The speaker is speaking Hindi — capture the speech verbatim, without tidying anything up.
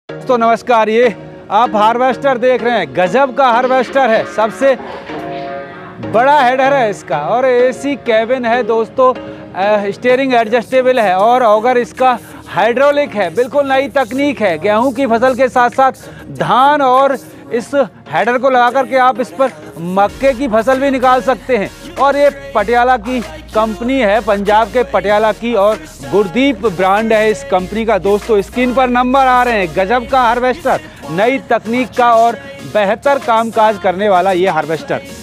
तो नमस्कार, ये आप हार्वेस्टर देख रहे हैं। गजब का हार्वेस्टर है, सबसे बड़ा हेडर है इसका और एसी कैबिन है दोस्तों। स्टीयरिंग एडजस्टेबल है और ऑगर इसका हाइड्रोलिक है। बिल्कुल नई तकनीक है। गेहूं की फसल के साथ साथ धान और इस हेडर को लगा करके आप इस पर मक्के की फसल भी निकाल सकते हैं। और ये पटियाला की कंपनी है, पंजाब के पटियाला की, और गुरदीप ब्रांड है इस कंपनी का। दोस्तों स्क्रीन पर नंबर आ रहे हैं। गजब का हार्वेस्टर, नई तकनीक का और बेहतर कामकाज करने वाला ये हार्वेस्टर।